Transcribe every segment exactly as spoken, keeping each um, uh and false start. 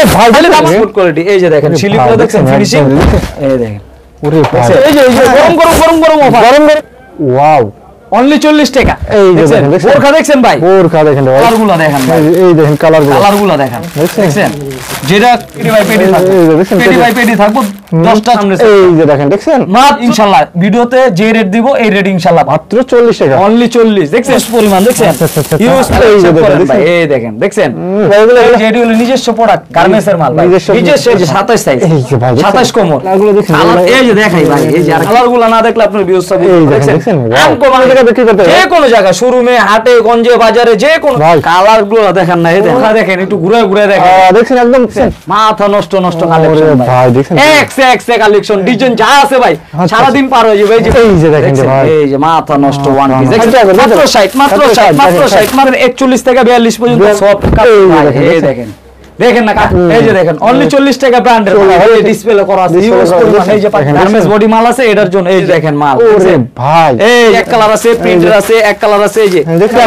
ভাই তাহলে passport quality এই যে দেখেন সিলিকগুলো দেখছেন ফিনিশিং এই দেখেন ওরে ভাই এই যে এই যে গরম গরম গরম গরম অফার গরম গরম ওয়াও অনলি চল্লিশ টাকা এই যে দেখেন বোরখা দেখছেন ভাই বোরখা দেখেন ভাই কালারগুলো দেখেন ভাই এই দেখেন কালারগুলো কালারগুলো দেখেন দেখছেন যেটা পেডি বাই পেডি থাকবে পেডি বাই পেডি থাকবে দশটা সামনে এই যে দেখেন দেখছেন মাত্র ইনশাআল্লাহ ভিডিওতে যে রেট দিব এই রেট ইনশাআল্লাহ মাত্র চল্লিশ টাকা অনলি চল্লিশ দেখছেন পরিমাণ দেখছেন ইউজ এই যে দেখেন ভাই এই দেখেন দেখছেন এগুলো যেটি হলো নিজস্ব প্রোডাক্ট গার্মেন্টস এর মাল ভাই নিজস্ব এই যে সাতাশ সাইজ এই যে ভাই সাতাশ কোমর এগুলো দেখেন এই যে দেখাই ভাই এই যে আর কালারগুলো না দেখলে আপনার ভিউজ সব দেখছেন আম কোন জায়গা বিক্রি করতে যে কোন জায়গা শোরুমে হাটে গঞ্জে বাজারে যে কোন কালারগুলো দেখেন না এই দেখেন দেখেন একটু ঘুরে ঘুরে দেখেন দেখছেন একদম মাথা নষ্ট নষ্ট কালেকশন ভাই দেখেন এক্স এক্স কালেকশন ডিজাইন যা আছে ভাই সারা দিন পার হয়ে যাবে এই যে এই যে দেখেন ভাই এই যে মাথা নষ্ট ওয়ান পিস মাত্র ষাট মাত্র ষাট মাত্র ষাট মানে একচল্লিশ থেকে বিয়াল্লিশ পর্যন্ত সব এই দেখেন দেখেন না এই যে দেখেন অনলি চল্লিশ টাকা ব্র্যান্ডের এই ডিসপ্লে করা আছে ইউজ করবেন এই যে গার্মেন্টস বডি মাল আছে এটার জন্য এই দেখেন মাল ওরে ভাই এই এক কালার আছে প্রিন্টার আছে এক কালার আছে এই যে দেখেন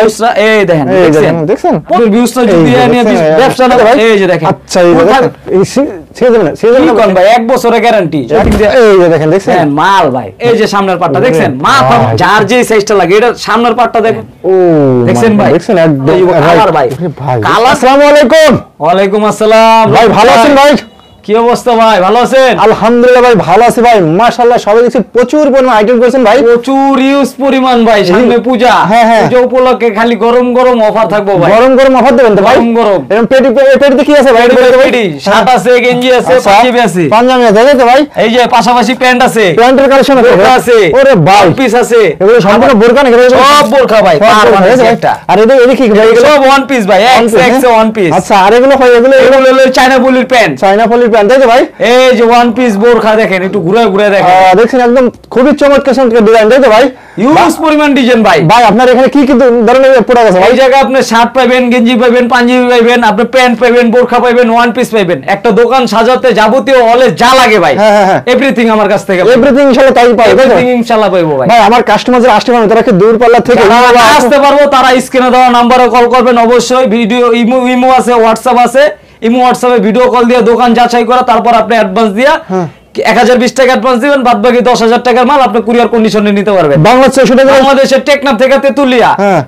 এই দেখেন দেখেন দেখেন কোন ভিউজটা যদি নিয়ে ব্যবসা না এই যে দেখেন আচ্ছা এই দেখেন এই ছেড়ে দেন ছেড়ে দেন কোন ভাই এক বছরের গ্যারান্টি এই যে দেখেন দেখছেন মাল ভাই এই যে সামনের পাটটা দেখছেন মাথা যার যে সাইজটা লাগে এটা সামনের পাটটা দেখেন ও দেখছেন ভাই দেখছেন একদম কালার ভাই কালার আসসালামু আলাইকুম ওয়ালাইকুম আসসালাম ভাই ভালো আছেন ভাই কি অবস্থা ভাই ভালো আছেন আলহামদুলিল্লাহ ভাই ভালো আছি ভাই মাশাআল্লাহ সবাই দেখছি প্রচুর পরিমাণ আইটেম করেছেন ভাই প্রচুর ইউজ পরিমাণ ভাই সামনে পূজা হ্যাঁ হ্যাঁ পূজা উপলক্ষে খালি গরম গরম অফার থাকবো ভাই গরম গরম অফার দেবেন তো ভাই গরম গরম এরকম পেটি পেটিতে কি আছে ভাই পেটি শার্ট আছে গেঞ্জি আছে পাঞ্জাবি আছে পাঞ্জাবি আছে তো ভাই এই যে পাশাপাশি প্যান্ট আছে প্যান্টের কালেকশন আছে ওরে ভাই পিস আছে এগুলো সম্পূর্ণ বোরকা নাকি সব বোরকা ভাই একটা আর এটা এটা কি ভাই এগুলো ওয়ান পিস ভাই এক্স এক্স ওয়ান পিস আচ্ছা আর এগুলো ভাই এগুলো এগুলো হলো চায়না পলির প্যান্ট চায়না পলির প্যান্ট তাই তো ভাই এই যে ওয়ান পিস বোরকা দেখেন একটু ঘুরে ঘুরে দেখেন দেখছেন একদম খুবই চমৎকার চমৎকার ডিজাইন তাই তো ভাই ইউজ পরিমাণ ডিজাইন ভাই ভাই আপনার এখানে কি কি ধরনের প্রোডাক্ট আছে এই জায়গা আপনি শার্ট পাবেন গেঞ্জি পাবেন পাঞ্জাবি পাবেন আপনি প্যান্ট পাবেন বোরকা পাবেন ওয়ান পিস পাবেন একটা দোকান সাজাতে যাবতীয় হলে যা লাগে ভাই এভরিথিং আমার কাছ থেকে এভরিথিং ইনশাআল্লাহ তাই পাবে এভরিথিং ইনশাআল্লাহ পাবো ভাই ভাই আমার কাস্টমার যারা আসতে পারবে তারা কি দূর পাল্লা থেকে আসতে পারবো তারা স্ক্রিনে দেওয়া নম্বরে কল করবেন অবশ্যই ভিডিও ইমো ইমো আছে হোয়াটসঅ্যাপ আছে ইমো হোয়াটসঅ্যাপে ভিডিও কল দিয়ে দোকান যাচাই করা তারপর আপনি অ্যাডভান্স দিয়া এক হাজার বিশ টাকা অ্যাডভান্স দিবেন বাদ বাকি দশ হাজার টাকার মাল আপনি কুরিয়ার কন্ডিশনে নিতে পারবেন বাংলাদেশের টেকনাফ থেকে তেতুলিয়া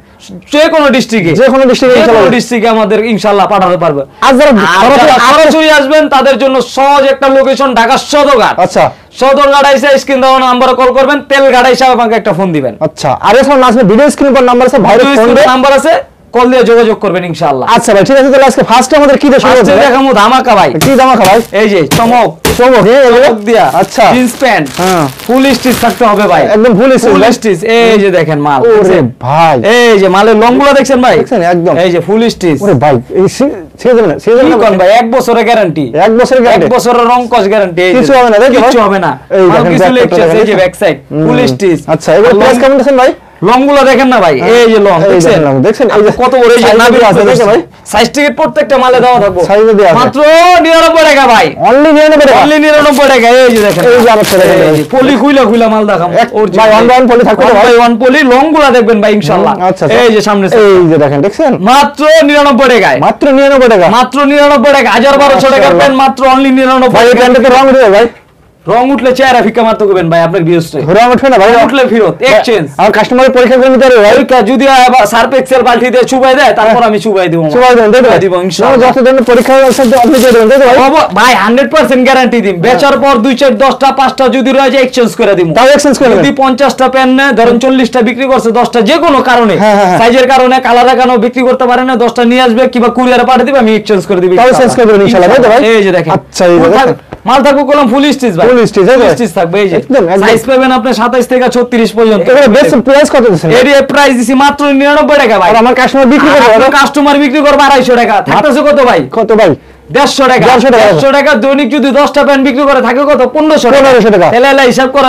যে কোনো ডিস্ট্রিক্টে যে কোনো ডিস্ট্রিক্টে ইনশাআল্লাহ ডিস্ট্রিক্টে আমাদের ইনশাআল্লাহ পাঠাতে পারবে আর যারা সরাসরি আসবেন তাদের জন্য সহজ একটা লোকেশন ঢাকা সদরঘাট আচ্ছা সদরঘাট আইসা স্ক্রিন দেওয়া নাম্বারে কল করবেন তেল গাড়ি হিসাবে আমাকে একটা ফোন দিবেন আচ্ছা আর এছাড়া নাজমে ভিডিও স্ক্রিন পর নাম্বার আছে ভাইয়ের ফোন নাম্বার আছে কল দিয়ে যোগাযোগ করবেন ইনশাআল্লাহ আচ্ছা ভাই ঠিক আছে তাহলে আজকে ফার্স্ট আমাদের কি দেখাবো আজকে দেখাবো ধামাকা ভাই কি ধামাকা ভাই এই যে চমক চমক এই দিয়া আচ্ছা জিন্স প্যান্ট হ্যাঁ ফুল স্টিচ থাকতে হবে ভাই একদম ফুল স্টিচ ফুল স্টিচ এই যে দেখেন মাল ওরে ভাই এই যে মালের লংগুলো দেখছেন ভাই দেখছেন একদম এই যে ফুল স্টিচ ওরে ভাই এই ছেড়ে দেবেন না ছেড়ে দেবেন কোন ভাই এক বছরের গ্যারান্টি এক বছরের গ্যারান্টি এক বছরের রং কস গ্যারান্টি কিছু হবে না কিছু হবে না এই দেখেন কিছু লেখছে এই যে ব্যাক সাইড ফুল স্টিচ আচ্ছা এগুলো প্রাইস কেমন দিবেন ভাই লংগুলো দেখেন না ভাই এই যে লং দেখছেন দেখছেন এই যে কত বড় এই যে নাভি আছে দেখেন ভাই সাইজ টিকেট প্রত্যেকটা মালে দেওয়া থাকবে সাইজে দেওয়া আছে মাত্র নিরানব্বই টাকা ভাই অনলি নিরানব্বই টাকা অনলি নিরানব্বই টাকা এই যে দেখেন এই যে আমার ছেলে পলি খুইলা খুইলা মাল দেখাম ভাই ওয়ান বাই ওয়ান পলি থাকবে ভাই ওয়ান পলি লংগুলো দেখবেন ভাই ইনশাআল্লাহ আচ্ছা এই যে সামনে এই যে দেখেন দেখছেন মাত্র নিরানব্বই টাকা মাত্র নিরানব্বই টাকা মাত্র নিরানব্বই টাকা এক হাজার বারোশো টাকার প্যান্ট মাত্র অনলি নিরানব্বই ভাই এই প্যান্টে রং উঠবে ভাই রং উঠলে চেহারা ফিকা মারতে করবেন ভাই আপনার ভিউজটা রং উঠবে না ভাই উঠলে ফেরত এক্সচেঞ্জ আমার কাস্টমারের পরীক্ষা করে নিতে হবে ভাই যদি সার্ফ এক্সেল পাল্টি দিয়ে চুবাই দেয় তারপর আমি চুবাই দেব চুবাই দেন দেব ইনশাআল্লাহ যত ধরনের পরীক্ষা আছে আপনি দিয়ে দেবেন ভাই ভাই একশো পার্সেন্ট গ্যারান্টি দিম বেচার পর দুই চার দশটা পাঁচটা যদি রয়ে যায় এক্সচেঞ্জ করে দিমু তাও এক্সচেঞ্জ করে যদি পঞ্চাশটা পেন নেয় ধরেন চল্লিশটা বিক্রি করছে দশটা যে কোনো কারণে সাইজের কারণে কালার কেন বিক্রি করতে পারে না দশটা নিয়ে আসবে কিংবা কুরিয়ারে পাঠিয়ে দিবে আমি এক্সচেঞ্জ করে দিব তাও এক্সচেঞ্জ করে দেব ইনশাআল্লাহ ভাই এই যে দেখেন আচ্ছা এই দেখেন মাল থাকবে কলম ফুল স্টিচ ভাই ফুল স্টিচ ফুল স্টিচ থাকবে এই যে সাইজ পাবেন আপনি সাতাশ থেকে ছত্রিশ পর্যন্ত এবারে বেস্ট প্রাইস কত দিছেন এর প্রাইস দিছি মাত্র নিরানব্বই টাকা ভাই আর আমার কাস্টমার বিক্রি করবে কাস্টমার বিক্রি করবে আড়াইশো টাকা থাকতেছে কত ভাই কত ভাই দেড়শো টাকা দেড়শো টাকা দৈনিক যদি দশটা প্যান্ট বিক্রি করে থাকে কত পনেরোশো পনেরোশো টাকা তাহলে হিসাব করা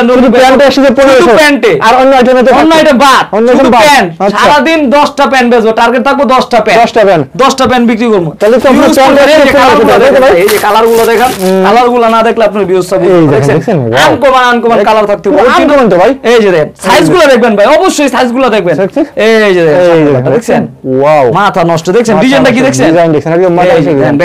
প্যান্টে আর অন্য আইটেম অন্য আইটেম বাদ প্যান্ট সারাদিন দশটা প্যান্ট বেচবো টার্গেট থাকবো দশটা প্যান্ট দশটা প্যান্ট দশটা প্যান্ট বিক্রি করবো তাহলে তো এই যে কালার গুলো দেখেন কালার গুলো না দেখলে আপনার ভিউজ সব দেখছেন আনকমন আনকমন কালার থাকতে হবে আনকমন তো ভাই এই যে দেখেন সাইজ গুলো দেখবেন ভাই অবশ্যই সাইজ গুলো দেখবেন এই যে দেখছেন ওয়াও মাথা নষ্ট দেখছেন ডিজাইনটা কি দেখছেন ডিজাইন দেখছেন একদম মাথা ব্যাক সাইডটা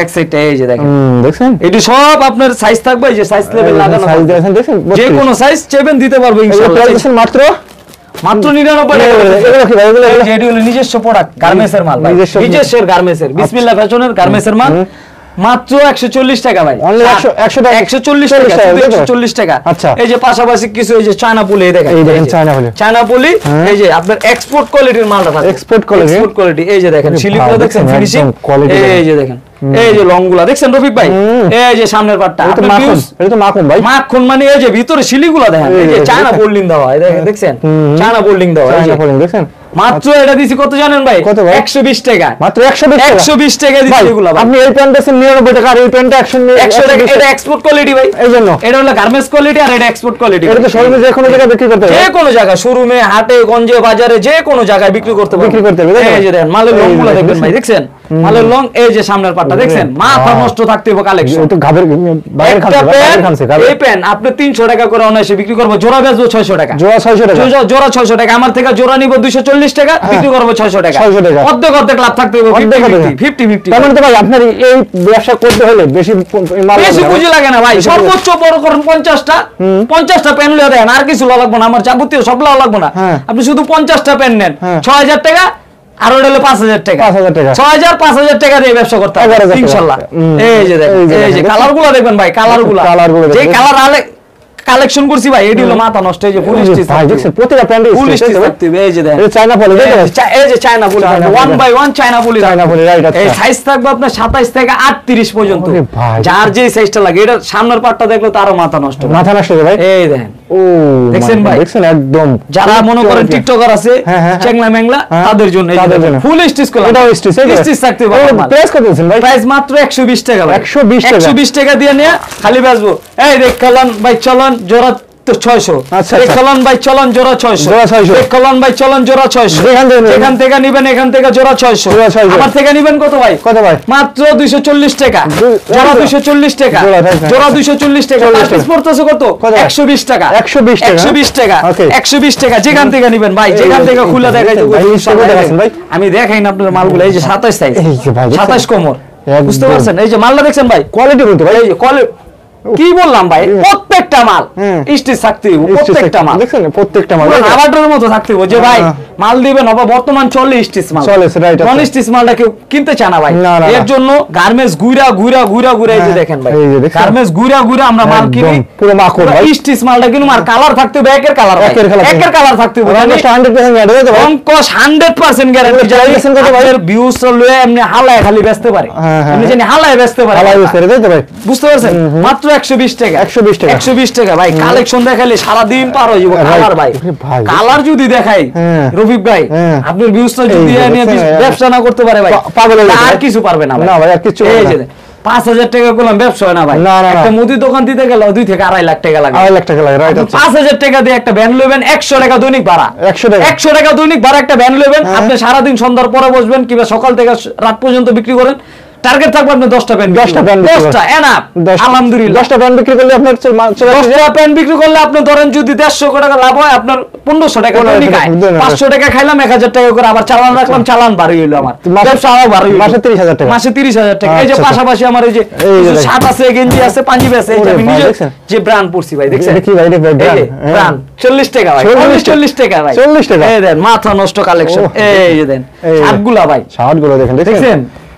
এই যে দেখেন হুম দেখছেন এটি সব আপনার সাইজ থাকবে এই যে সাইজ লেভেল লাগানো সাইজ থাকবে। দেখেন দেখেন যে কোনো সাইজ চেবেন দিতে পারবো এগুলো ইনশাআল্লাহ প্রাইস মাত্র মাত্র নিরানব্বই টাকা এগুলো এগুলো কি ভাই এগুলো এই যে এটি হলো নিজস্ব প্রোডাক্ট গার্মেন্টসের মাল ভাই নিজস্ব- নিজস্বের গার্মেন্টসের বিসমিল্লাহ ফ্যাশনের গার্মেন্টসের মাল মাত্র একশো চল্লিশ টাকা ভাই Only একশো একশো টাকা একশো চল্লিশ টাকা টাকা, শুধু তাই তো? একশো চল্লিশ টাকা আচ্ছা। এই যে পাশাপাশি কিছু এই যে চায়না পুলি এই দেখেন এই দেখেন যে, চায়না পুলি। চায়না পুলি হ্যাঁ। এই যে আপনার এক্সপোর্ট কোয়ালিটির মালটা থাকে Export quality? এক্সপোর্ট কোয়ালিটি এই যে দেখেন আরে শিলিগুলো ভাই, দেখছেন দেখছেন, ফিনিশিং একদম quality এই দেখেন। যে দেখেন এই যে লংগুলা দেখছেন রফিক ভাই হুম। এই যে সামনের পাটটা এটা তো আপনার মাখন views এটা তো মাখন ভাই মাখন মানে এই যে ভিতরে শিলিগুলা দেখেন এই এই যে যে চায়না দেখেন। বোল্ডিং দেওয়া এই দেখেন দেখছেন হুম। চায়না বোল্ডিং দেওয়া এই যে চায়না ফলিং দেখছেন মাত্র এটা দিছি কত জানেন ভাই কত ভাই? একশো বিশ টাকা মাত্র একশো বিশ টাকা একশো বিশ টাকা দিছি ভাই, এগুলা ভাই আপনি এই প্যান্ট দিয়েছেন নিরানব্বই টাকা আর এই প্যান্টটা একশো একশো টাকা এটা এক্সপোর্ট কোয়ালিটি ভাই এই জন্য এটা হলো গার্মেন্টস কোয়ালিটি আর এটা এক্সপোর্ট কোয়ালিটি এটা তো শোরুমে যে কোনো জায়গায় বিক্রি করতে যে হবে কোনো জায়গায় শোরুমে হাটে গঞ্জে বাজারে যে কোনো জায়গায় বিক্রি করতে পারবেন বিক্রি করতে হবে, তাই তো? এই যে দেখেন মালের এই লং যে গুলো দেখবেন দেখছেন? ভাই দেখছেন মালের লং এই যে সামনের পাটটা দেখছেন মাথা বাহ। নষ্ট থাকতে হবে কালেকশন এটা তো ঘাবের বাইরের একটা খানছে বাইরের প্যান্ট খানছে ঘাবের এই প্যান্ট আপনি তিনশো টাকা করে অনায়াসে বিক্রি করবো জোড়া বেচবো ছয়শো টাকা জোড়া ছয়শো টাকা জোড়া- জোড়া ছয়শো টাকা আমার থেকে জোড়া নিব দুইশো চল্লিশ টাকা বিক্রি করবো ছয়শো টাকা ছয়শো টাকা। অর্ধেক অর্ধেক লাভ থাকতে হবে অর্ধেক অর্ধেক। ফিফটি ফিফটি তার মানে তো ভাই আপনার এই ব্যবসা করতে হলে বেশি মাল লাগবে বেশি না, পুঁজি লাগে না ভাই বেশি সর্বোচ্চ বড় করেন পঞ্চাশটা পঞ্চাশটা পেন লিয়ে দেন আর কিছু লওয়া লাগবে না আমার যাবতীয় সব লওয়া লাগবে না হ্যাঁ। আপনি শুধু পঞ্চাশটা পেন নেন হ্যাঁ। ছয় হাজার টাকা আর ওটা হলো পাঁচ হাজার টাকা পাঁচ হাজার টাকা। ছয় হাজার পাঁচ হাজার টাকা দিয়ে ব্যবসা করতে হবে এগারো হাজার টাকা। ইনশাল্লাহ হুম। এই যে দেখেন এই যে এই যে দেখেন। কালার গুলো দেখবেন ভাই কালার গুলা Colour গুলো যে দেখেন। কালার আলে কালেকশন করছি ভাই এটি হলো মাথা নষ্ট এই যে ফুল স্টিচ ভাই দেখছেন প্রতিটা প্যান্টে ফুল স্টিচ থাকতে হবে এই যে দেখেন এই চায়না ফলে এই যে চা- এই যে চায়না বলি চায়না ওয়ান বলি। বাই ওয়ান চায়না বলি চায়না বলি, right, আচ্ছা। এই সাইজ থাকবে আপনার সাতাইশ থেকে আটত্রিশ পর্যন্ত ওরে ভাই। যার যে সাইজটা লাগে এটা সামনের পাটটা দেখলে তারও মাথা নষ্ট হবে। মাথা নষ্ট হবে ভাই এই দেখেন ও দেখছেন my God, ভাই? দেখছেন একদম যারা মনে করেন টিকটকার আছে হ্যাঁ, হ্যাঁ, হ্যাঁ। চেংলা মেংলা হ্যাঁ, তাদের জন্য তাদের জন্য। ফুল স্টিচ করলাম এটাও স্টিচ স্টিচ থাকতে হবে আমার মাল। প্রাইস কত দিয়েছেন ভাই প্রাইস মাত্র একশো বিশ টাকা ভাই একশো বিশ টাকা। একশো বিশ টাকা দিয়ে নিয়ে খালি বেচবো এই দেখ কলন ভাই চলন জোড়া তো ছয়শো আচ্ছা, দেখ আচ্ছা। কলন ভাই চলন জোড়া ছয়শো জোড়া ছয়শো। দেখ কলন ভাই চলন জোড়া ছয়শো যেখান থেকে নেবেন। এখান থেকে নিবেন এখান থেকে জোড়া ছয়শো জোড়া ছয়শো। আমার থেকে নিবেন কত ভাই কত ভাই মাত্র দুইশো চল্লিশ টাকা দু- জোড়া জোড়া। দুইশো চল্লিশ টাকা জোড়া, তাই তো? জোড়া দুইশো চল্লিশ টাকা চল্লিশ পার পিস টাকা। পড়তেছে কত কত ভাই? একশো বিশ টাকা একশো বিশ টাকা। একশো বিশ টাকা Okay. একশো বিশ টাকা যেখান থেকে নিবেন ভাই এই- যেখান থেকে এই- খুলে এই- দেখাই দেবো ভাই, এই ইনশাআল্লাহ। ছবি দেখাচ্ছেন ভাই? আমি দেখাই না আপনার মালগুলো এই যে সাতাশ সাইজ এই যে ভাই, দেখছেন? সাতাশ কোমর একদম। বুঝতে পারছেন এই যে মালটা দেখছেন ভাই কোয়ালিটি বলতে ভাই এই যে কলে কি বললাম ভাই প্রত্যেকটা মাল হুম। স্টিচ থাকতে হবে প্রত্যেকটা মাল দেখছেন প্রত্যেকটা মাল পুরো রাবারের মতো থাকতে হবে যে ভাই হ্যাঁ। মাল দিবেন হবে বর্তমান চলে স্টিচ মাল চলে, right, নন আচ্ছা। স্টিচ মালটা কেউ কিনতে চায় না ভাই না, না, এর না। জন্য গার্মেন্টস গুইরা গুইরা গুইরা গুইরা এই যে হ্যাঁ, দেখেন ভাই এই যে দেখছেন? গার্মেন্টস গুইরা গুইরা আমরা মাল একদম, কিনি পুরো মাখন ভাই। স্টিচ মালটা কিনুম আর কালার থাকতে হবে একের কালার একের colour একের কালার থাকতে হবে জানি? হান্ড্রেড পার্সেন্ট গ্যারান্টি দেবো ভাই অঙ্কশ হান্ড্রেড পার্সেন্ট গ্যারান্টি এগুলো price কত ভাই? ভিউজ লয়ে এমনি হালায় খালি বেচতে পারে হ্যাঁ, হ্যাঁ। এমনি জানি হালায় বেচতে পারে ভালো বুঝতে পেরেছি তো ভাই বুঝতে পারছেন মাত্র একশো বিশ টাকা একশো বিশ টাকা। একশো বিশ টাকা ভাই কালেকশন দেখাইলে সারাদিন পার হয়ে যাবো Right. কালার ভাই ওরে ভাই। কালার যদি দেখাই হ্যাঁ। রফিক ভাই হ্যাঁ। আপনার ভিউজটা যদি এই যে নিয়ে দেখছেন, বিস- ব্যবসা না করতে পারে ভাই পা- পাগল হয়ে যাবে আর ভাই। কিছু পারবে না না ভাই, আর কিচ্ছু এই পারবে যে না। পাঁচ হাজার টাকা করলাম ব্যবসা হয় না ভাই না, না, না। একটা মুদি দোকান দিতে গেলে দুই থেকে আড়াই লাখ টাকা লাগে আড়াই লাখ টাকা লাগে রাইট আপনি আচ্ছা পাঁচ হাজার টাকা দিয়ে একটা ভ্যান লইবেন একশো টাকা দৈনিক ভাড়া একশো টাকা একশো টাকা দৈনিক ভাড়া একটা ভ্যান লইবেন হ্যাঁ। আপনি সারাদিন সন্ধ্যার পরে বসবেন কিংবা সকাল থেকে রাত পর্যন্ত বিক্রি করেন টার্গেট থাকবে আপনি দশটা প্যান্ট দশটা প্যান্ট বিক্রি করেন। দশটা এনাফ দশটা- আলহামদুলিল্লাহ দশটা প্যান্ট বিক্রি করলে আপনার চলে- মা- চলে আসবে দশটা প্যান্ট বিক্রি করলে আপনি ধরেন যদি দেড়শো টাকা লাভ হয় আপনার পনেরোশো টাকা পনেরোশো দৈনিক টাকা আয়। দৈনিক আয়। পাঁচশো টাকা খাইলাম এক হাজার টাকা করে আবার চালান রাখলাম চালান বাড়ি হইলো আমার মাসে- ব্যবসা আরো বাড়ি হইলো। মাসে তিরিশ হাজার টাকা। মাসে তিরিশ হাজার টাকা এই যে আচ্ছা, পাশাপাশি আমার এই যে এই যে দেখেন। শার্ট আছে গেঞ্জি আছে পাঞ্জাবি আছে এই যে ওরে আমি ভাই, নিজে দেখছেন? যে ব্র্যান্ড পড়ছি ভাই দেখছেন এটা কি ভাই, এটা ভাই, এই যে brand? হ্যাঁ। ব্র্যান্ড চল্লিশ টাকা ভাই চল্লিশ চল্লিশ টাকা ভাই চল্লিশ টাকা? এই দেন মাথা নষ্ট কালেকশন ওহ, এই যে দেন এই যে। শার্টগুলা ভাই শার্ট গুলো দেখেন দেখছেন দেখছেন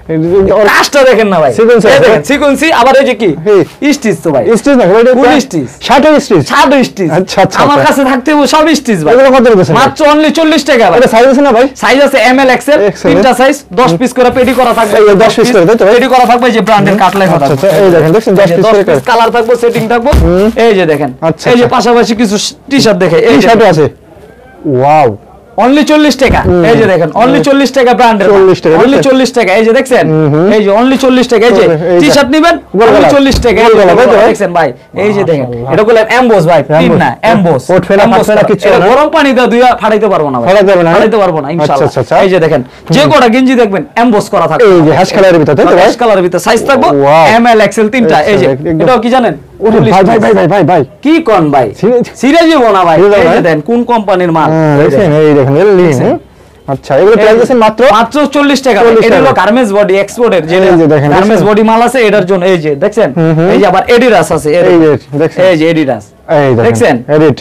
কাজটা দেখেন না ভাই Sequence এই আছে। দেখেন সিকোয়েন্সি আবার এই যে কি এই। স্টিচ তো ভাই স্টিচ না ভাই Full stitch। শার্টের স্টিচ ছাড়ো স্টিচ আচ্ছা, আচ্ছা, আমার আচ্ছা। কাছে থাকতে হবে সব স্টিচ ভাই এগুলো কত দিতেছেন মাত্র অনলি চল্লিশ টাকা ভাই এটা সাইজ আছে না ভাই সাইজ আছে এম এল এক্সেল এক্সেল। তিনটা সাইজ দশ পিস করে পেটি করা থাকবে এই দশ piece করে, তাই তো? পেটি করা থাকবে যে ব্র্যান্ডের কাটলাই আচ্ছা, থাকবে আচ্ছা, এই দেখেন, দেখছেন, দশ piece করে কাট। কালার থাকবে সেটিং থাকবে এই যে দেখেন আচ্ছা, এই যে আচ্ছা। পাশাপাশি কিছু টি-শার্ট দেখে এই এই যে শার্টও আছে ওয়াও অনলি চল্লিশ টাকা এই যে দেখেন অনলি চল্লিশ টাকা ব্র্যান্ডের চল্লিশ টাকা, অনলি দেখছেন? চল্লিশ টাকা এই যে দেখছেন এই যে অনলি চল্লিশ টাকা এই যে এই যে। টি-শার্ট নেবেন গোল অনলি গলা। চল্লিশ টাকা এই গোল যে গলা, তাই তো? দেখছেন ভাই এই যে দেখেন এটা বলে এমবোস ভাই তিন Amboss। না এমবোস ওঠ ফেলা, ফাট ফেলা কিচ্ছু না? গরম পানি দিয়ে দুইয়া ফাটাইতে পারবো না ভাই ফাটাইতে পারবে না, না? ফাটাইতে পারবো না আচ্ছা, ইনশাআল্লাহ আচ্ছা, আচ্ছা। এই যে দেখেন যে কোটা গেঞ্জি দেখবেন এমবোস করা থাকবে এই যে হ্যাশ কালারের ভিতর তাই তো ভাই হ্যাশ কালারের ভিতর সাইজ থাকবে Wow। এম এল এক্সেল তিনটা এই যে একদম। এটাও কি জানেন ওরে ভাই ভাই ভাই ভাই ভাই ভাই কি কোন ভাই সিরিয়াস- সিরিয়াসই বনা ভাই সিরিয়াস এই যে ভাই? দেন কোন কোম্পানির মাল হ্যাঁ, এই দেখছেন দেখেন। এই দেখেন এর লিন দেখছেন? আচ্ছা এগুলো প্রাইস আছে মাত্র মাত্র চল্লিশ টাকা। এটা হলো গার্মেন্টস বডি এক্সপোর্টের, যে গার্মেন্টস বডি মাল আছে এটার জন্য। এই যে দেখছেন, এই যে আবার এডিডাস আছে, এই যে দেখছেন, এই যে এডিডাস দেখছেন,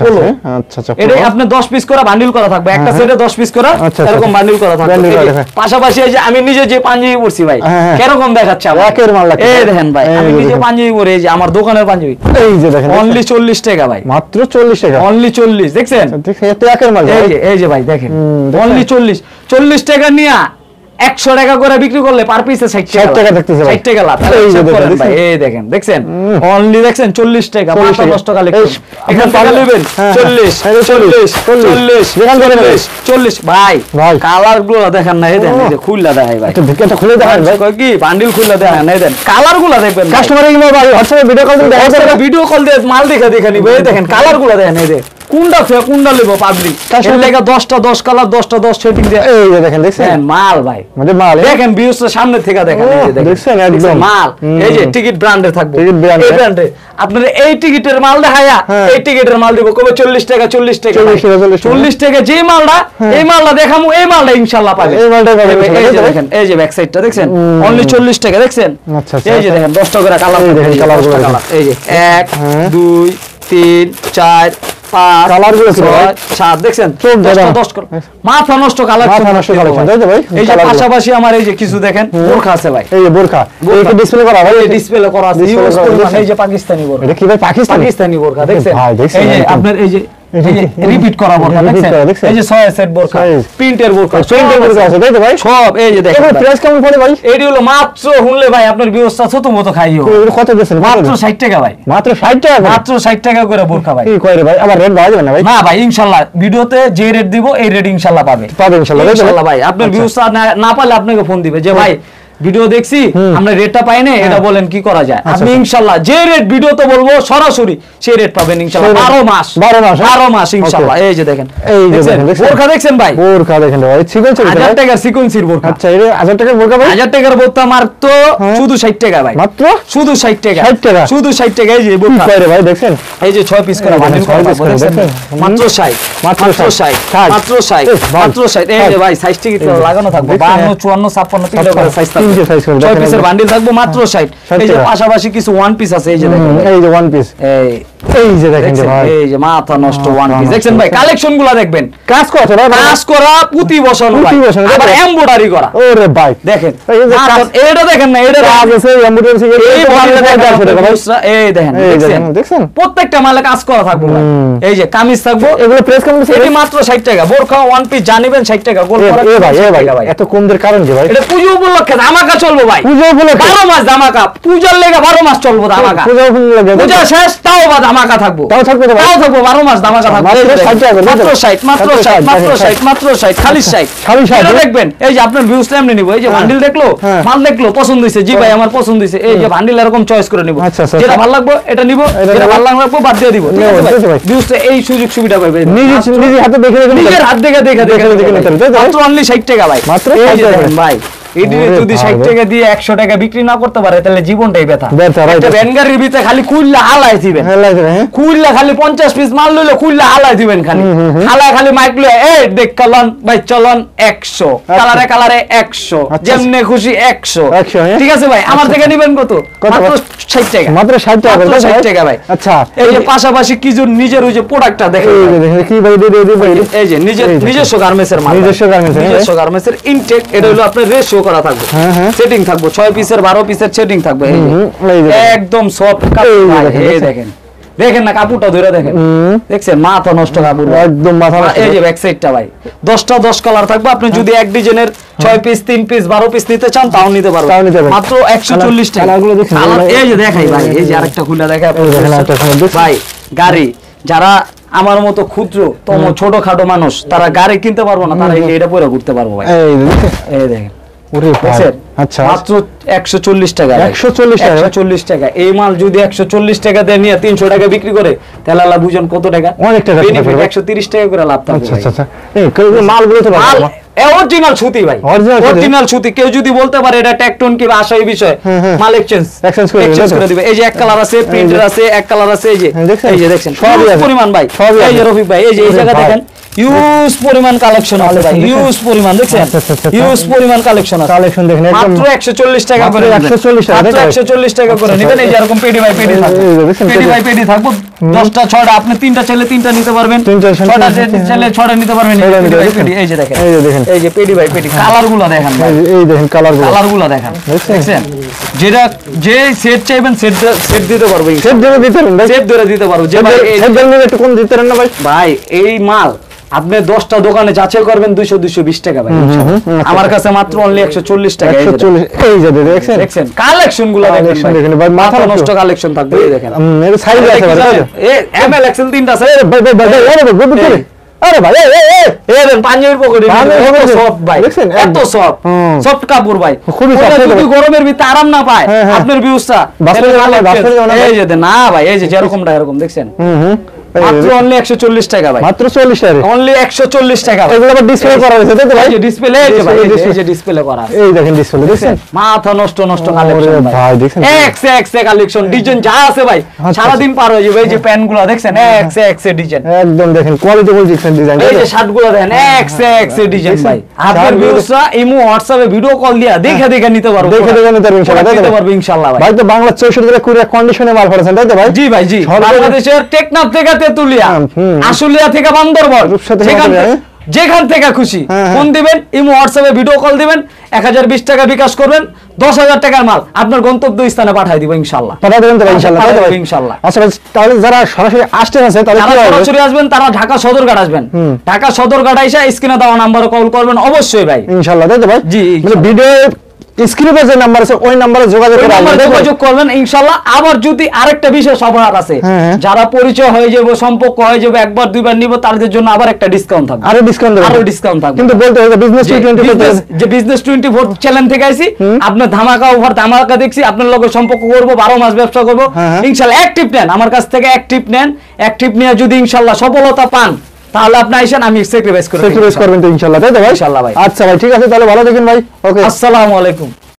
আচ্ছা আচ্ছা এটা আপনি দশ পিস করে বান্ডিল করা থাকবে, একটা সেটে দশ পিস করে এরকম বান্ডিল করা থাকবে। পাশাপাশি এই যে আমি নিজে যে পাঞ্জাবি পরছি ভাই, কিরকম দেখাচ্ছে আমার একের মাল লাগছে। এই দেখেন ভাই, আমি নিজে পাঞ্জাবি পরে, এই যে আমার দোকানের পাঞ্জাবি, এই যে দেখেন অনলি চল্লিশ টাকা ভাই, মাত্র চল্লিশ টাকা, অনলি চল্লিশ। দেখছেন এত একের মাল, এই যে এই যে ভাই দেখেন অনলি চল্লিশ, চল্লিশ টাকা নিয়া একশো টাকা করে বিক্রি করলে পার পিসে ষাট টাকা দেখতেছে, ষাট টাকা লাভ। এই দেখেন দেখছেন অনলি দেখছেন চল্লিশ টাকা, মাথা নষ্ট কালেকশন। এখান থেকে নেবেন চল্লিশ চল্লিশ চল্লিশ চল্লিশ ভাই, কালার গুলো দেখেন না, এই দেন এই যে খুললা দেখাই ভাই, এটা খুলে দেখান ভাই, কই কি বান্ডিল খুললা দেখান, এই দেন কালার গুলো দেখবেন, কাস্টমার কিংবা ভাই হোয়াটসঅ্যাপে ভিডিও কল দিয়ে দেখান, ভিডিও কল দিয়ে মাল দেখে দেখে নিবে। এই দেখেন কালার গুলো দেখেন, এই যে কোনটা ফে কোনটা নেব পাবলিক, এর লাগা দশটা দশ কালার, দশটা দশ সেটিং দিয়ে, এই যে দেখেন দেখছেন মাল ভাই, মানে মাল দেখেন ভিউসটা সামনে থেকে দেখেন, এই যে দেখছেন একদম মাল। এই যে টিকিট ব্র্যান্ডের থাকবে, এই ব্র্যান্ডে আপনারা এই টিকিটের মাল দেখায়া এই টিকিটের মাল দিব কবে চল্লিশ টাকা, চল্লিশ টাকা চল্লিশ টাকা যে মালটা, এই মালটা দেখামু, এই মালটা ইনশাআল্লাহ পাবে, এই মালটা পাবে। এই যে দেখেন, এই যে ব্যাক সাইডটা দেখছেন অনলি চল্লিশ টাকা দেখছেন। আচ্ছা এই যে দেখেন দশটা করে কালার, দেখেন কালারগুলো, এই যে এক দুই তিন চার পাঁচ কালার গুলো ছয় সাত দেখছেন দশ মাথা নষ্ট কালার, মাথা নষ্ট কালেকশন তাই তো ভাই। এই যে পাশাপাশি আমার এই যে কিছু দেখেন বোরখা আছে ভাই, এই যে বোরখা, এই কি ডিসপ্লে করা ভাই, এই ডিসপ্লে করা আছে, ইউজ করবেন। এই যে পাকিস্তানি বোরখা, এটা কি ভাই পাকিস্তানি, পাকিস্তানি বোরখা দেখছেন ভাই, দেখছেন এই যে আপনার এই যে রিপিট করা বোরখা দেখছেন, এই যে ছয় সেট বোরখা, প্রিন্টের বোরখা, প্রিন্টের বোরখা আছে তাই তো ভাই সব। এই যে দেখেন এর প্রাইস কেমন পড়ে ভাই, এডি হলো মাত্র হুনলে ভাই আপনার ব্যবস্থা ছোট মতো খাইও, কত দিবেন মাত্র ষাট টাকা ভাই, মাত্র ষাট টাকা, মাত্র ষাট টাকা করে বোরখা ভাই। কি কয় রে ভাই, আবার রেট বাড়ায় যাবে না ভাই? না ভাই ইনশাআল্লাহ ভিডিওতে যে রেট দিব এই রেট ইনশাআল্লাহ পাবে, পাবে ইনশাআল্লাহ ইনশাআল্লাহ ভাই। আপনার ব্যবস্থা না পারলে আপনাকে ফোন দিবে যে ভাই ভিডিও দেখছি আমরা রেটটা পাই না, এটা বলেন কি করা যায়। আপনি ইনশাআল্লাহ যে রেট ভিডিওতে বলবো সরাসরি সেই রেট পাবেন ইনশাআল্লাহ, বারো মাস বারো মাস বারো মাস ইনশাআল্লাহ। এই যে দেখেন, এই যে দেখেন বোরখা দেখছেন ভাই, বোরখা দেখেন ভাই সিকোয়েন্স হাজার টাকার সিকোয়েন্সির বোরখা। আচ্ছা এই হাজার টাকার বোরখা ভাই, হাজার টাকার বোরখা মাত্র শুধু ষাট টাকা ভাই, মাত্র শুধু ষাট টাকা, ষাট টাকা শুধু ষাট টাকা। এই যে বোরখা কয় রে ভাই দেখছেন, এই যে ছয় পিস করে বান্ডিল করা দেখেন মাত্র ষাট, মাত্র ষাট, মাত্র ষাট, মাত্র ষাট। এই যে ভাই সাইজ টিকিট লাগানো থাকবে বাহান্ন চুয়ান্ন ছাপ্পান্ন তিনটা করে সাইজ থাকবে, ছয় পিসের বান্ডিল থাকবে মাত্র ষাট। এই যে পাশাপাশি কিছু ওয়ান পিস আছে, এই যে দেখেন, এই যে ওয়ান পিস, এই এই যে দেখেন ভাই, এই যে মাথা নষ্ট ওয়ান পিস দেখছেন ভাই, কালেকশনগুলো দেখবেন, কাজ করা ভাই, কাজ করা পুঁতি বসানো ভাই, আবার এমব্রয়ডারি করা। ওরে ভাই দেখেন এটা দেখেন না, এটা কাজ আছে এমব্রয়ডারি থেকে, এই বডিটা দেখেন, এই দেখেন দেখছেন প্রত্যেকটা মালে কাজ করা থাকবে ভাই। এই যে কামিজ থাকবে, এগুলো প্রাইস কেমন আছে, এটি মাত্র ষাট টাকা। বোরখা ওয়ান পিস জানিবেন ষাট টাকা। গোল করা এ ভাই, এ ভাই এত কম দের কারণ কি ভাই? এটা পূজা উপলক্ষে ধামাকা চলবে ভাই, পূজা উপলক্ষে বারো মাস ধামাকা, পূজার লেগে বারো মাস চলবে ধামাকা, পূজা উপলক্ষে পূজা শেষ তাও বা ধামাকা থাকবো, তাও থাকবে তাও থাকবো বারো মাস ধামাকা থাকবে। মাত্র ষাট, মাত্র ষাট, মাত্র ষাট, মাত্র ষাট, খালি ষাট, খালি ষাট। এটা দেখবেন, এই যে আপনার ভিউজ এমনি নিব, এই যে বান্ডিল দেখলো, মাল দেখলো, পছন্দ হইছে, জি ভাই আমার পছন্দ হইছে, এই যে বান্ডিল এরকম চয়েস করে নিব, যেটা ভালো লাগবে এটা নিব, যেটা ভালো লাগবে বাদ দিয়ে দিব, ঠিক আছে ভাই? ভিউজটা এই সুযোগ সুবিধা পাবে, নিজে নিজে হাতে দেখে দেখে, নিজের হাত দেখে দেখে দেখে দেখে, মাত্র অনলি ষাট টাকা ভাই, মাত্র ষাট টাকা ভাই। এদিকে যদি ষাট টাকা দিয়ে একশো টাকা বিক্রি না করতে পারে তাহলে জীবনটাই ব্যথা। একটা ভ্যানগাড়ির ভিতরে খালি কুইল্লা হালাই দিবেন, কুইল্লা খালি পঞ্চাশ পিস মাল লইলে কুইল্লা হালাই দিবেন, খালি হালাই খালি মাইক লয়ে এই দেখ কালান ভাই চলন একশো, কালারে কালারে একশো, যেমনে খুশি একশো, ঠিক আছে ভাই? আমার থেকে নিবেন কত? মাত্র ষাট টাকা, মাত্র ষাট টাকা, ষাট টাকা ভাই। আচ্ছা এই যে পাশাপাশি কি নিজের ওই যে প্রোডাক্টটা দেখেন, কি ভাই এই যে নিজের নিজস্ব গার্মেন্টসের মাল, নিজস্ব গার্মেন্টস, নিজস্ব গার্মেন্টসের ইনটেক, এটা হলো আপনার রেশিও করা থাকবে, সেটিং থাকবে, ছয় পিসের বারো পিসের সেটিং থাকবে, একদম সফট কাপড়। এই দেখেন দেখেন না কাপড়টা ধরে দেখেন, দেখছেন মাথা নষ্ট কাপড় একদম মাথা। এই যে ব্যাক সাইডটা ভাই দশটা দশ কালার থাকবে, আপনি যদি এক ডিজাইনের ছয় পিস তিন পিস বারো পিস নিতে চান তাও নিতে পারবেন, মাত্র একশো চল্লিশ টাকা। এই যে দেখাই ভাই, এই যে আরেকটা খুলে দেখাই ভাই, গাড়ি যারা আমার মতো ক্ষুদ্র তম ছোটখাটো মানুষ তারা গাড়ি কিনতে পারবো না, তারা এটা পরে ঘুরতে পারবো ভাই। এই দেখেন মাত্র একশো চল্লিশ টাকা, একশো চল্লিশ টাকা, একশো চল্লিশ টাকা। এই মাল যদি একশো চল্লিশ টাকা দিয়ে নিয়ে তিনশো টাকা বিক্রি করে তাহলে আল্লাহ বুঝেন কত টাকা, অনেক টাকা, একশো তিরিশ টাকা করে লাভ থাকবে। মালগুলো তো অরিজিনাল সুতি ভাই, অরিজিনাল সুতি। কেউ যদি বলতে পারে এটা টেকটন কি আশা এই বিষয়, মাল এক্সচেঞ্জ এক্সচেঞ্জ করে দিবে। এই যে এক কালার আছে, প্রিন্টার আছে, এক কালার আছে, এই যে এই যে দেখছেন সব পরিমাণ ভাই। এই যে রফিক ভাই এই যে এই জায়গা দেখেন, ইউজ পরিমাণ কালেকশন আছে ভাই, ইউজ পরিমাণ দেখছেন, আচ্ছা, আচ্ছা, আচ্ছা। ইউজ পরিমাণ কালেকশন আছে। কালেকশন দেখেন একদম মাত্র একশো চল্লিশ টাকা করে মাত্র একশো চল্লিশ টাকা, মাত্র তাই তো? একশো চল্লিশ টাকা করে নেবেন। এই যে এরকম পেডি বাই পেডি থাকবে, এই যে দেখছেন, পেডি পেডি। বাই পেডি থাকবে, দশটা ছয়টা, আপনি তিনটা চাইলে তিনটা নিতে পারবেন, তিনটা চাইলে ছয়টা তিনটা, চাইলে ছয়টা নিতে পারবেন। ছয়টা নিতে পেডি বাই পারবেন। পেডি, এই যে দেখেন, এই যে দেখেন। এই যে পেডি বাই পেডি, কালার গুলো দেখেন ভাই, এই যে- এই দেখেন কালার গুলো, কালার গুলো দেখেন, দেখছেন? দেখছেন? যেটা যে সেট চাইবেন সেট সেট দিতে পারবো, সেট ধরে দিতে পারেন ভাই, সেট ধরে দিতে পারবো। যে ভাই এই- সেট ধরে নিলে একটু কম দিতে পারেন না ভাই? ভাই এই মাল আপনি দশটা দোকানে যাচাই করবেন দুইশো দুইশো বিশ টাকা ভাই, আমার কাছে মাত্র অনলি একশো চল্লিশ টাকা। এই একশো যে চল্লিশ, এই যে দেখছেন, দেখছেন কালেকশন গুলো দেখেন Collection ভাই, দেখেন ভাই, মাথা মাথা নষ্ট। নষ্ট কালেকশন থাকবে, এই দেখেন। উম, এর সাইজ আছে ভাই, তাই তো? এ এম এল এক্সেল তিনটা আছে, আরে ভাই ভাই ভাই ভাই, আরে ভাই, গুড করে। আরে ভাই এই এই এই এই দেন পাঞ্জাবির পকেটে পাঞ্জাবির এত পকেটে। সফট ভাই, দেখছেন? এত একদম। সফট, হুম। সফট কাপড় ভাই, খুবই ওটা soft, যদি ভাই। গরমের ভিতরে আরাম না পায় হ্যাঁ, হ্যাঁ। আপনার ভিউজটা, বাস্তবে যাবে না, বাস্তবে যাবে না ভাই। এই যে দেন, না ভাই এই যে যেরকমটা এরকম দেখছেন, হুম হুম, এই যে মাত্র অনলি একশো চল্লিশ টাকা ভাই, মাত্র চল্লিশ টাকা। অনলি একশো চল্লিশ টাকা ভাই। এগুলো আবার ডিসপ্লে করা হয়েছে তাই তো ভাই? এই যে ডিসপ্লে, এই যে ভাই, এই যে- এই যে ডিসপ্লে করা আছে। এই দেখেন ডিসপ্লে দেখছেন, মাথা নষ্ট নষ্ট ওরে কালেকশন ভাই, ভাই, দেখছেন? এক্স এক্স কালেকশন, ডিজাইন যা আছে ভাই আচ্ছা, সারা দিন পার হয়ে যাবে। এই যে প্যান্ট গুলো দেখছেন, এক্স এক্স ডিজাইন, একদম দেখেন কোয়ালিটি বল দেখছেন ডিজাইন, এই যে শার্ট গুলো দেখেন এক্স এক্স ডিজাইন ভাই। আপনার শার্ট গুলো- ভিউজরা ইমো হোয়াটসঅ্যাপে ভিডিও কল দিয়া দেখে দেখে নিতে পারবো, দেখে দেখে নিতে পারবো ইনশাআল্লাহ, তাই তো নিতে ভাই? পারবো ইনশাআল্লাহ ভাই। ভাই তো বাংলা চৌষট্টি জেলা কুরিয়ার কন্ডিশনে মাল করেছেন তাই তো ভাই? জি ভাই জি, সরকারি- বাংলাদেশের টেকনাফ থেকে তেতুলিয়া, হুম। আশুলিয়া থেকে বান্দরবন, রূপসা থেকে যেখান বান্দরবন, থেকে- যেখান থেকে খুশি হ্যাঁ, হ্যাঁ। ফোন দিবেন, ইমো হোয়াটসঅ্যাপে ভিডিও কল দিবেন, এক হাজার বিশ টাকা বিকাশ করবেন, দশ হাজার টাকার মাল আপনার গন্তব্য স্থানে পাঠিয়ে দিব ইনশাআল্লাহ। পাঠা দেবেন তো ভাই ইনশাআল্লাহ, তাই তো ভাই? ইনশাআল্লাহ। আচ্ছা ভাই, তাহলে যারা সরাসরি আসতে আছে তাহলে যারা কি হবে? সরাসরি আসবেন তারা ঢাকা সদরঘাট আসবেন, হুম। ঢাকা সদরঘাট এসে স্ক্রিনে দেওয়া নাম্বারে কল করবেন অবশ্যই ভাই। ইনশাআল্লাহ তাই তো ভাই? জি, মানে ইনশাআল্লাহ। ভিডিও স্ক্রিনে যে নাম্বার আছে ওই নাম্বারে যোগাযোগ ওই করে নাম্বারে আসবেন, তাই তো? যোগাযোগ করবেন ইনশাআল্লাহ। আবার যদি আরেকটা বিশেষ অফার আছে, হ্যাঁ, হ্যাঁ। যারা পরিচয় হয়ে যাবে, সম্পর্ক হয়ে যাবে, একবার দুইবার নিব, তাদের জন্য আবার একটা ডিসকাউন্ট থাকবে, আরো ডিসকাউন্ট দেবেন, আরো ডিসকাউন্ট থাকবে। কিন্তু বলতে হবে বিজনেস যে টোয়েন্টি business- যে বিজনেস টোয়েন্টি ফোর চ্যানেল থেকে আইছি, আপনার ধামাকা ওভার ধামাকা দেখছি, আপনার লগে সম্পর্ক করব, বারো মাস ব্যবসা করব হ্যাঁ, হ্যাঁ। ইনশাআল্লাহ। অ্যাক্টিভ নেন আমার কাছ থেকে, অ্যাক্টিভ নেন, অ্যাক্টিভ নিয়ে যদি ইনশাআল্লাহ সফলতা পান তাহলে আপনি আইসেন, আমি স্যাক্রিফাইস করে সেক্রিফাইস করবেন তো ইনশাআল্লাহ তাই তো ভাই? ইনশাআল্লাহ ভাই। আচ্ছা ভাই ঠিক আছে, তাহলে ভালো থাকেন ভাই, ওকে। আসসালামু আলাইকুম।